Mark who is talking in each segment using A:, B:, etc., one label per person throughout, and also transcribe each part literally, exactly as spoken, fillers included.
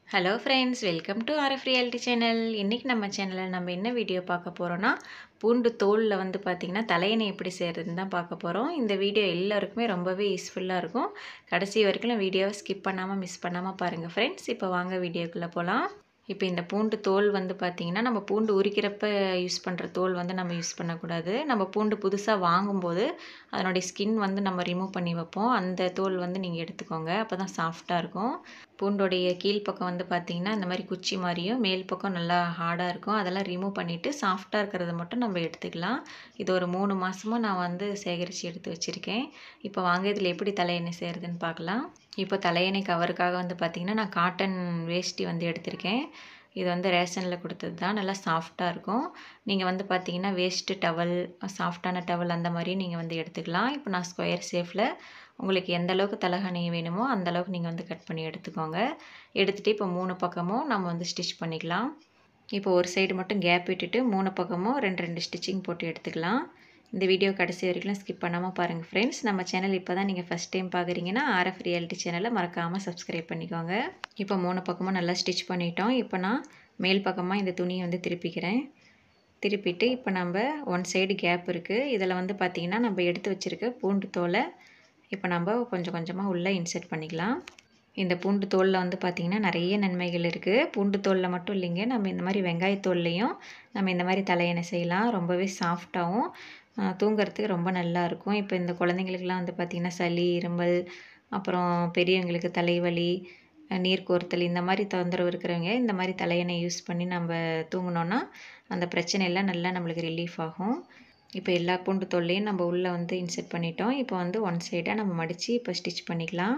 A: Hello friends, welcome to RF reality channel. இன்றைக்கி நம்ம சேனலில் நம்ம என்ன வீடியோ பார்க்க போகிறோன்னா, பூண்டு தோலில் வந்து பார்த்திங்கன்னா தலையணை எப்படி செய்கிறதுன்னு தான் பார்க்க போகிறோம். இந்த வீடியோ எல்லாருக்குமே ரொம்பவே யூஸ்ஃபுல்லாக இருக்கும். கடைசி வரைக்கும் வீடியோவை ஸ்கிப் பண்ணாமல் மிஸ் பண்ணாமல் பாருங்கள் ஃப்ரெண்ட்ஸ். இப்போ வாங்க வீடியோக்குள்ளே போகலாம். இப்போ இந்த பூண்டு தோல் வந்து பார்த்திங்கன்னா, நம்ம பூண்டு உரிக்கிறப்ப யூஸ் பண்ணுற தோல் வந்து நம்ம யூஸ் பண்ணக்கூடாது. நம்ம பூண்டு புதுசாக வாங்கும்போது அதனுடைய ஸ்கின் வந்து நம்ம ரிமூவ் பண்ணி வைப்போம். அந்த தோல் வந்து நீங்கள் எடுத்துக்கோங்க. அப்போ தான் சாஃப்டாக இருக்கும். பூண்டோடைய கீழ்ப்பக்கம் வந்து பார்த்திங்கன்னா இந்த மாதிரி குச்சி மாதிரியும், மேல் பக்கம் நல்லா ஹார்டாக இருக்கும். அதெல்லாம் ரிமூவ் பண்ணிவிட்டு சாஃப்டாக இருக்கிறத மட்டும் நம்ம எடுத்துக்கலாம். இது ஒரு மூணு மாதமாக நான் வந்து சேகரித்து எடுத்து வச்சுருக்கேன். இப்போ வாங்க இதில் எப்படி தலையணை செய்கிறதுன்னு பார்க்கலாம். இப்போ தலையணை கவருக்காக வந்து பார்த்திங்கன்னா நான் காட்டன் வேஷ்டி வந்து எடுத்திருக்கேன். இது வந்து ரேஷனில் கொடுத்தது தான். நல்லா சாஃப்டாக இருக்கும். நீங்கள் வந்து பார்த்திங்கன்னா வேஸ்ட்டு டவல், சாஃப்டான டவல் அந்த மாதிரி நீங்கள் வந்து எடுத்துக்கலாம். இப்போ நான் ஸ்கொயர் ஷேப்பில் உங்களுக்கு எந்த அளவுக்கு தலகாணி வேணுமோ அந்த அளவுக்கு நீங்கள் வந்து கட் பண்ணி எடுத்துக்கோங்க. எடுத்துகிட்டு இப்போ மூணு பக்கமும் நம்ம வந்து ஸ்டிச் பண்ணிக்கலாம். இப்போ ஒரு சைடு மட்டும் கேப் விட்டுட்டு மூணு பக்கமும் ரெண்டு ரெண்டு ஸ்டிச்சிங் போட்டு எடுத்துக்கலாம். இந்த வீடியோ கடைசி வரைக்கும் ஸ்கிப் பண்ணாமல் பாருங்கள் ஃப்ரெண்ட்ஸ். நம்ம சேனல் இப்போ தான் நீங்கள் ஃபஸ்ட் டைம் பார்க்குறீங்கன்னா ஆர்எஃப் ரியாலிட்டி சேனலை மறக்காமல் சப்ஸ்கிரைப் பண்ணிக்கோங்க. இப்போ மூணு பக்கமும் நல்லா ஸ்டிச் பண்ணிட்டோம். இப்போ நான் மேல் பக்கமாக இந்த துணியை வந்து திருப்பிக்கிறேன். திருப்பிட்டு இப்போ நம்ம ஒன் சைடு கேப் இருக்குது. இதில் வந்து பார்த்திங்கன்னா நம்ம எடுத்து வச்சுருக்க பூண்டு தோலை இப்போ நம்ம கொஞ்சம் கொஞ்சமாக உள்ளே இன்சர்ட் பண்ணிக்கலாம். இந்த பூண்டு தோலில் வந்து பார்த்திங்கன்னா நிறைய நன்மைகள் இருக்குது. பூண்டு தோலில் மட்டும் இல்லைங்க, நம்ம இந்த மாதிரி வெங்காயத்தோல்லையும் நம்ம இந்த மாதிரி தலையணை செய்யலாம். ரொம்பவே சாஃப்டாகவும் தூங்குறதுக்கு ரொம்ப நல்லாயிருக்கும். இப்போ இந்த குழந்தைங்களுக்குலாம் வந்து பார்த்திங்கன்னா சளி, இருமல், அப்புறம் பெரியவங்களுக்கு தலைவலி, நீர் கோர்த்தல் இந்த மாதிரி தொந்தரவு இருக்கிறவங்க இந்த மாதிரி தலையணை யூஸ் பண்ணி நம்ம தூங்கினோன்னா அந்த பிரச்சனையெல்லாம் நல்லா நம்மளுக்கு ரிலீஃப் ஆகும். இப்போ எல்லா பூண்டு தோல்லையும் நம்ம உள்ளே வந்து இன்சர்ட் பண்ணிட்டோம். இப்போ வந்து ஒன் சைடாக நம்ம மடித்து இப்போ ஸ்டிச் பண்ணிக்கலாம்.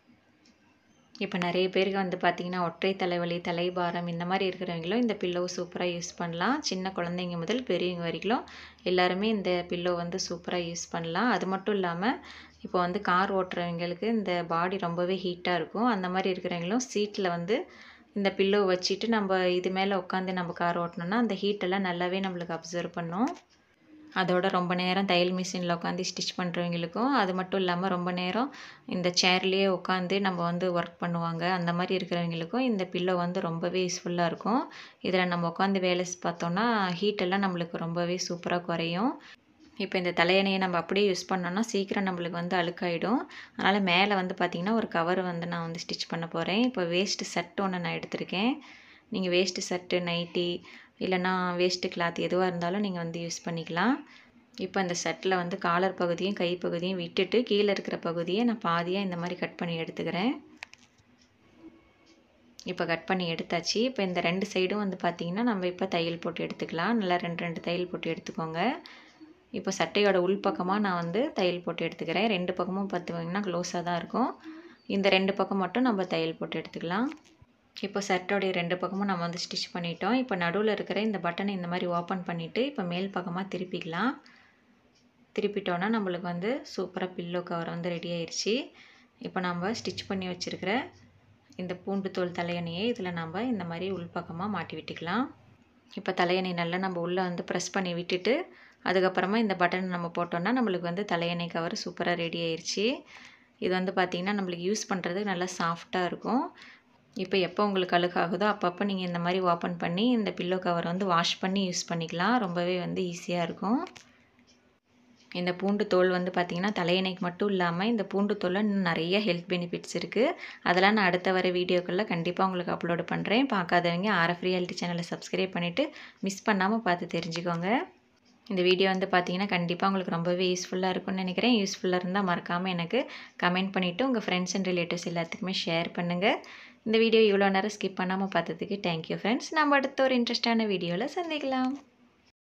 A: இப்போ நிறைய பேருக்கு வந்து பார்த்திங்கன்னா ஒற்றை தலைவலி, தலைபாரம் இந்த மாதிரி இருக்கிறவங்களும் இந்த பில்லோவை சூப்பராக யூஸ் பண்ணலாம். சின்ன குழந்தைங்க முதல் பெரியவங்க வரைக்கும் எல்லாருமே இந்த பில்லோ வந்து சூப்பராக யூஸ் பண்ணலாம். அது மட்டும் இல்லாமல் இப்போ வந்து கார் ஓட்டுறவங்களுக்கு இந்த பாடி ரொம்பவே ஹீட்டாக இருக்கும். அந்த மாதிரி இருக்கிறவங்களும் சீட்டில் வந்து இந்த பில்லோ வச்சுட்டு நம்ம இது மேலே உட்காந்து நம்ம கார் ஓட்டினோன்னா அந்த ஹீட்டெல்லாம் நல்லாவே நம்மளுக்கு அப்சர்வ் பண்ணும். அதோட ரொம்ப நேரம் தையல் மிஷினில் உட்காந்து ஸ்டிச் பண்ணுறவங்களுக்கும், அது மட்டும் இல்லாமல் ரொம்ப நேரம் இந்த சேர்லேயே உட்காந்து நம்ம வந்து ஒர்க் பண்ணுவாங்க. அந்த மாதிரி இருக்கிறவங்களுக்கும் இந்த பில்லோ வந்து ரொம்பவே யூஸ்ஃபுல்லாக இருக்கும். இதில் நம்ம உட்காந்து வேலை பார்த்தோன்னா ஹீட்டெல்லாம் நம்மளுக்கு ரொம்பவே சூப்பராக குறையும். இப்போ இந்த தலையணையை நம்ம அப்படியே யூஸ் பண்ணோன்னா சீக்கிரம் நம்மளுக்கு வந்து அழுக்காயிடும். அதனால் மேலே வந்து பார்த்திங்கன்னா ஒரு கவர் வந்து நான் வந்து ஸ்டிச் பண்ண போகிறேன். இப்போ வேஸ்ட்டு சர்ட் ஒன்று நான் எடுத்திருக்கேன். நீங்கள் வேஸ்ட்டு சர்ட்டு, நைட்டி இல்லைனா வேஸ்ட்டு கிளாத் எதுவாக இருந்தாலும் நீங்கள் வந்து யூஸ் பண்ணிக்கலாம். இப்போ இந்த சர்ட்டில் வந்து காலர் பகுதியும் கை பகுதியும் விட்டுட்டு கீழே இருக்கிற பகுதியை நான் பாதியாக இந்த மாதிரி கட் பண்ணி எடுத்துக்கிறேன். இப்போ கட் பண்ணி எடுத்தாச்சு. இப்போ இந்த ரெண்டு சைடும் வந்து பார்த்திங்கன்னா நம்ம இப்போ தையல் போட்டு எடுத்துக்கலாம். நல்லா ரெண்டு ரெண்டு தையல் போட்டு எடுத்துக்கோங்க. இப்போ சட்டையோட உள் பக்கமாக நான் வந்து தையல் போட்டு எடுத்துக்கிறேன். ரெண்டு பக்கமும் பார்த்துக்கிங்கன்னா க்ளோஸாக தான் இருக்கும். இந்த ரெண்டு பக்கம் மட்டும் நம்ம தையல் போட்டு எடுத்துக்கலாம். இப்போ சர்ட்டோடைய ரெண்டு பக்கமும் நம்ம வந்து ஸ்டிச் பண்ணிட்டோம். இப்போ நடுவில் இருக்கிற இந்த பட்டனை இந்த மாதிரி ஓப்பன் பண்ணிவிட்டு இப்போ மேல் பக்கமாக திருப்பிக்கலாம். திருப்பிட்டோன்னா நம்மளுக்கு வந்து சூப்பராக பில்லோ கவர் வந்து ரெடி ஆயிடுச்சு. இப்போ நம்ம ஸ்டிச் பண்ணி வச்சுருக்கிற இந்த பூண்டு தோல் தலையணையை இதில் நம்ம இந்த மாதிரி உள் பக்கமாக மாட்டி விட்டுக்கலாம். இப்போ தலையணை நல்லா நம்ம உள்ளே வந்து ப்ரெஸ் பண்ணி விட்டுட்டு அதுக்கப்புறமா இந்த பட்டன் நம்ம போட்டோன்னா நம்மளுக்கு வந்து தலையணை கவர் சூப்பராக ரெடி ஆயிடுச்சு. இது வந்து பார்த்திங்கன்னா நம்மளுக்கு யூஸ் பண்ணுறதுக்கு நல்லா சாஃப்டாக இருக்கும். இப்போ எப்போ உங்களுக்கு அழுக்காகுதோ அப்பப்போ நீங்கள் இந்த மாதிரி ஓப்பன் பண்ணி இந்த பில்லோ கவர் வந்து வாஷ் பண்ணி யூஸ் பண்ணிக்கலாம். ரொம்பவே வந்து ஈஸியாக இருக்கும். இந்த பூண்டு தோல் வந்து பார்த்திங்கன்னா தலையணைக்கு மட்டும் இல்லாமல் இந்த பூண்டு தோலில் இன்னும் நிறைய ஹெல்த் பெனிஃபிட்ஸ் இருக்குது. அதெல்லாம் நான் அடுத்த வர வீடியோக்களில் கண்டிப்பாக உங்களுக்கு அப்லோடு பண்ணுறேன். பார்க்காதவங்க ஆர்எஃப் ரியாலிட்டி சேனலை சப்ஸ்கிரைப் பண்ணிவிட்டு மிஸ் பண்ணாமல் பார்த்து தெரிஞ்சுக்கோங்க. இந்த வீடியோ வந்து பார்த்திங்கன்னா கண்டிப்பாக உங்களுக்கு ரொம்பவே யூஸ்ஃபுல்லாக இருக்கும்னு நினைக்கிறேன். யூஸ்ஃபுல்லாக இருந்தால் மறக்காமல் எனக்கு கமெண்ட் பண்ணிவிட்டு உங்கள் ஃப்ரெண்ட்ஸ் அண்ட் ரிலேட்டிவ்ஸ் எல்லாத்துக்குமே ஷேர் பண்ணுங்கள். இந்த வீடியோ இவ்வளோ நேரம் ஸ்கிப் பண்ணாமல் பார்த்ததுக்கு தேங்க்யூ ஃப்ரெண்ட்ஸ். நம்ம அடுத்த ஒரு இன்ட்ரெஸ்டான வீடியோவில் சந்திக்கலாம்.